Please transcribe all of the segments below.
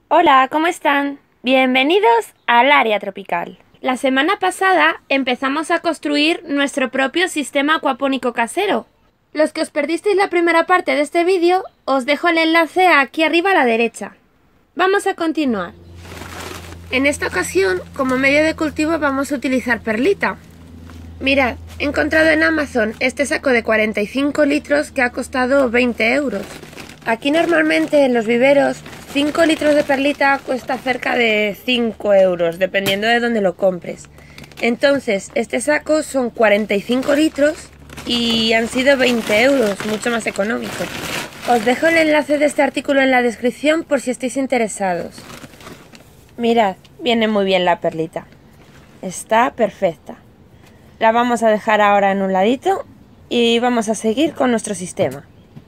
Hola, ¿cómo están? Bienvenidos al área tropical. La semana pasada empezamos a construir nuestro propio sistema acuapónico casero. Los que os perdisteis la primera parte de este vídeo, os dejo el enlace aquí arriba a la derecha. Vamos a continuar. En esta ocasión, como medio de cultivo vamos a utilizar perlita. Mirad, he encontrado en Amazon este saco de 45 litros que ha costado 20 euros. Aquí normalmente en los viveros 5 litros de perlita cuesta cerca de 5 euros, dependiendo de dónde lo compres. Entonces, este saco son 45 litros y han sido 20 euros, mucho más económico. Os dejo el enlace de este artículo en la descripción por si estáis interesados. Mirad, viene muy bien la perlita. Está perfecta. La vamos a dejar ahora en un ladito y vamos a seguir con nuestro sistema.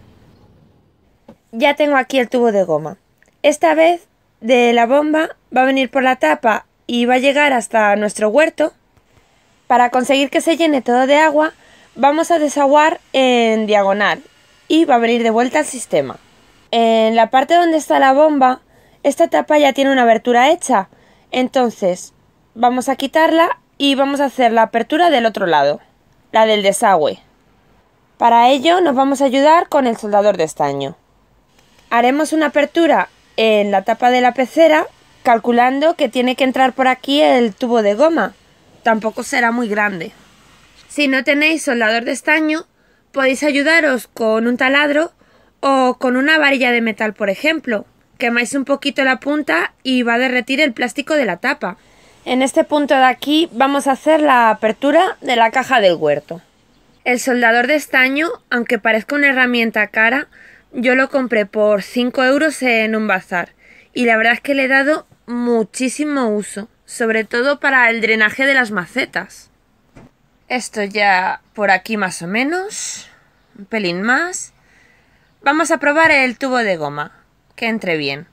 Ya tengo aquí el tubo de goma. Esta vez de la bomba va a venir por la tapa y va a llegar hasta nuestro huerto. Para conseguir que se llene todo de agua, vamos a desaguar en diagonal y va a venir de vuelta al sistema. En la parte donde está la bomba, esta tapa ya tiene una abertura hecha. Entonces, vamos a quitarla y vamos a hacer la apertura del otro lado, la del desagüe. Para ello nos vamos a ayudar con el soldador de estaño. Haremos una apertura en la tapa de la pecera, calculando que tiene que entrar por aquí el tubo de goma. Tampoco será muy grande. Si no tenéis soldador de estaño, podéis ayudaros con un taladro o con una varilla de metal, por ejemplo. Quemáis un poquito la punta y va a derretir el plástico de la tapa. En este punto de aquí vamos a hacer la apertura de la caja del huerto. El soldador de estaño, aunque parezca una herramienta cara, yo lo compré por 5 euros en un bazar y la verdad es que le he dado muchísimo uso, sobre todo para el drenaje de las macetas. Esto ya por aquí más o menos, un pelín más. Vamos a probar el tubo de goma, que entre bien.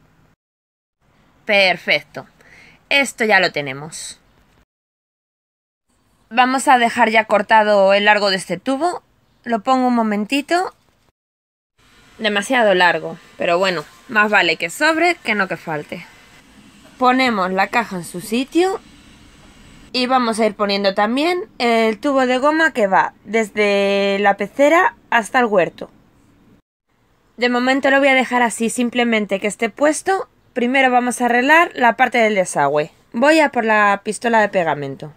Perfecto, esto ya lo tenemos. Vamos a dejar ya cortado el largo de este tubo, lo pongo un momentito. Demasiado largo, pero bueno, más vale que sobre que no que falte. Ponemos la caja en su sitio y vamos a ir poniendo también el tubo de goma que va desde la pecera hasta el huerto. De momento lo voy a dejar así, simplemente que esté puesto. Primero vamos a arreglar la parte del desagüe. Voy a por la pistola de pegamento.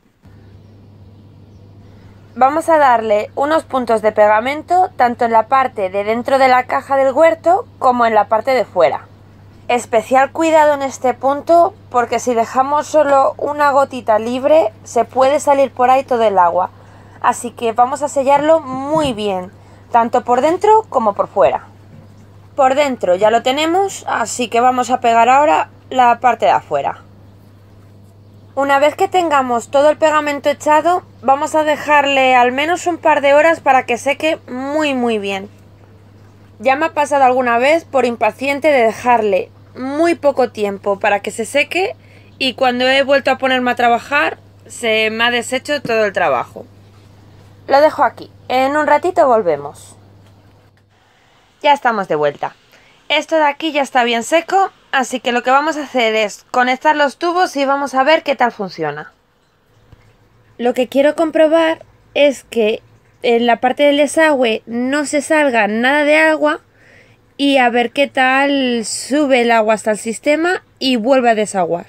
Vamos a darle unos puntos de pegamento tanto en la parte de dentro de la caja del huerto como en la parte de fuera. Especial cuidado en este punto porque si dejamos solo una gotita libre se puede salir por ahí todo el agua. Así que vamos a sellarlo muy bien, tanto por dentro como por fuera. Por dentro ya lo tenemos, así que vamos a pegar ahora la parte de afuera. Una vez que tengamos todo el pegamento echado, vamos a dejarle al menos un par de horas para que seque muy bien. Ya me ha pasado alguna vez por impaciente de dejarle muy poco tiempo para que se seque y cuando he vuelto a ponerme a trabajar se me ha deshecho todo el trabajo. Lo dejo aquí, en un ratito volvemos. Ya estamos de vuelta. Esto de aquí ya está bien seco, así que lo que vamos a hacer es conectar los tubos y vamos a ver qué tal funciona. Lo que quiero comprobar es que en la parte del desagüe no se salga nada de agua y a ver qué tal sube el agua hasta el sistema y vuelve a desaguar.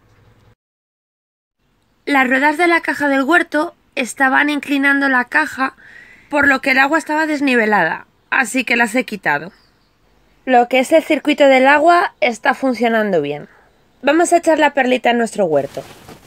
Las ruedas de la caja del huerto estaban inclinando la caja, por lo que el agua estaba desnivelada, así que las he quitado. Lo que es el circuito del agua está funcionando bien. Vamos a echar la perlita en nuestro huerto.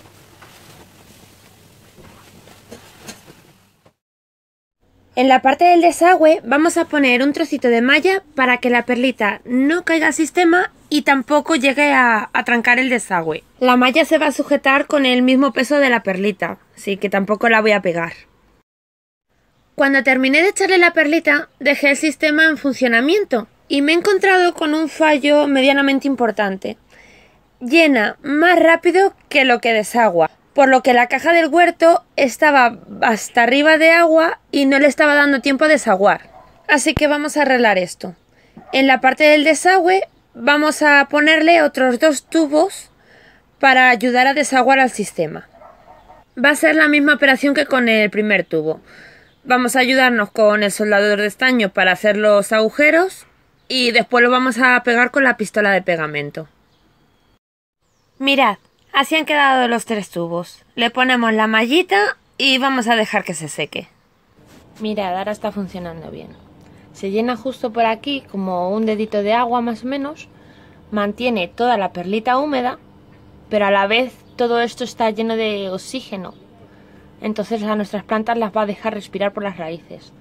En la parte del desagüe vamos a poner un trocito de malla para que la perlita no caiga al sistema y tampoco llegue a trancar el desagüe. La malla se va a sujetar con el mismo peso de la perlita, así que tampoco la voy a pegar. Cuando terminé de echarle la perlita, dejé el sistema en funcionamiento y me he encontrado con un fallo medianamente importante. Llena más rápido que lo que desagua, por lo que la caja del huerto estaba hasta arriba de agua y no le estaba dando tiempo a desaguar. Así que vamos a arreglar esto. En la parte del desagüe vamos a ponerle otros 2 tubos para ayudar a desaguar al sistema. Va a ser la misma operación que con el primer tubo. Vamos a ayudarnos con el soldador de estaño para hacer los agujeros y después lo vamos a pegar con la pistola de pegamento. Mirad, así han quedado los 3 tubos. Le ponemos la mallita y vamos a dejar que se seque. Mirad, ahora está funcionando bien. Se llena justo por aquí, como un dedito de agua más o menos. Mantiene toda la perlita húmeda, pero a la vez todo esto está lleno de oxígeno. Entonces a nuestras plantas las va a dejar respirar por las raíces.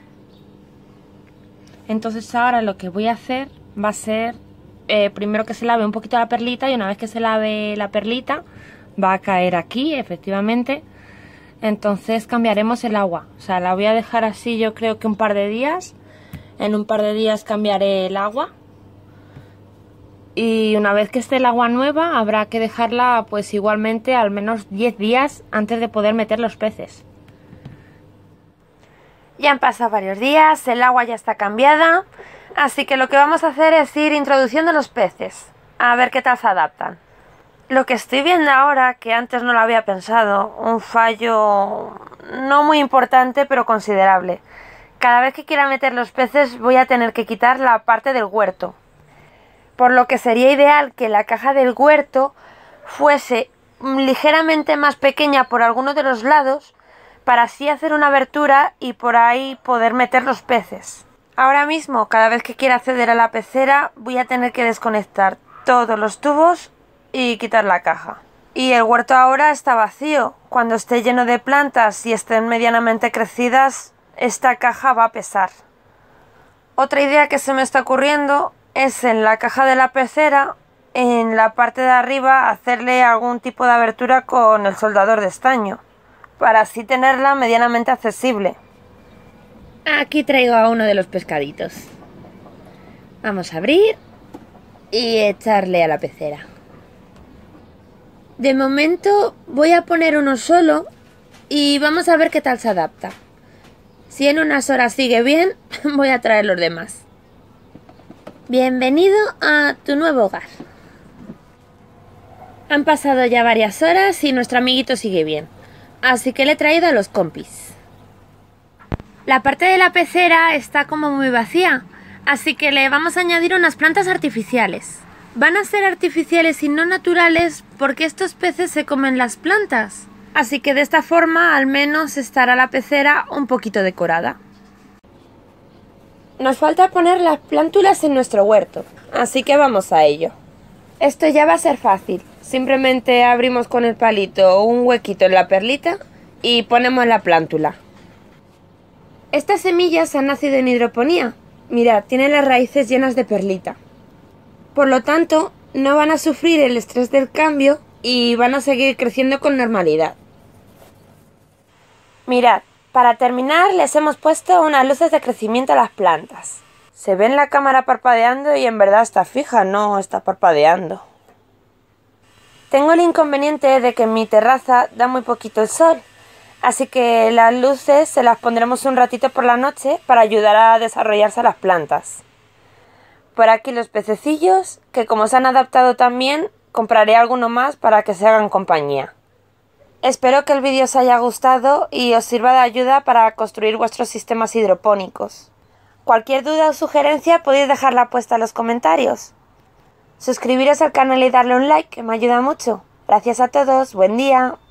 Entonces ahora lo que voy a hacer va a ser primero que se lave un poquito la perlita, y una vez que se lave la perlita va a caer aquí, efectivamente. Entonces cambiaremos el agua, o sea, la voy a dejar así yo creo que un par de días. En un par de días cambiaré el agua. Y una vez que esté el agua nueva habrá que dejarla pues igualmente al menos 10 días antes de poder meter los peces. Ya han pasado varios días, el agua ya está cambiada, así que lo que vamos a hacer es ir introduciendo los peces, a ver qué tal se adaptan. Lo que estoy viendo ahora, que antes no lo había pensado, un fallo no muy importante pero considerable. Cada vez que quiera meter los peces voy a tener que quitar la parte del huerto. Por lo que sería ideal que la caja del huerto fuese ligeramente más pequeña por alguno de los lados, para así hacer una abertura y por ahí poder meter los peces. Ahora mismo, cada vez que quiera acceder a la pecera, voy a tener que desconectar todos los tubos y quitar la caja. Y el huerto ahora está vacío. Cuando esté lleno de plantas y estén medianamente crecidas, esta caja va a pesar. Otra idea que se me está ocurriendo es en la caja de la pecera, en la parte de arriba, hacerle algún tipo de abertura con el soldador de estaño, para así tenerla medianamente accesible. Aquí traigo a uno de los pescaditos. Vamos a abrir y echarle a la pecera. De momento voy a poner uno solo y vamos a ver qué tal se adapta. Si en unas horas sigue bien, voy a traer los demás. Bienvenido a tu nuevo hogar. Han pasado ya varias horas y nuestro amiguito sigue bien, así que le he traído a los compis. La parte de la pecera está como muy vacía, así que le vamos a añadir unas plantas artificiales. Van a ser artificiales y no naturales porque estos peces se comen las plantas, así que de esta forma al menos estará la pecera un poquito decorada. Nos falta poner las plántulas en nuestro huerto, así que vamos a ello. Esto ya va a ser fácil. Simplemente abrimos con el palito un huequito en la perlita y ponemos la plántula. Estas semillas han nacido en hidroponía. Mirad, tienen las raíces llenas de perlita. Por lo tanto, no van a sufrir el estrés del cambio y van a seguir creciendo con normalidad. Mirad. Para terminar, les hemos puesto unas luces de crecimiento a las plantas. Se ve en la cámara parpadeando y en verdad está fija, no está parpadeando. Tengo el inconveniente de que en mi terraza da muy poquito el sol, así que las luces se las pondremos un ratito por la noche para ayudar a desarrollarse a las plantas. Por aquí los pececillos, que como se han adaptado tan bien, compraré alguno más para que se hagan compañía. Espero que el vídeo os haya gustado y os sirva de ayuda para construir vuestros sistemas hidropónicos. Cualquier duda o sugerencia podéis dejarla puesta en los comentarios. Suscribiros al canal y darle un like, que me ayuda mucho. Gracias a todos, buen día.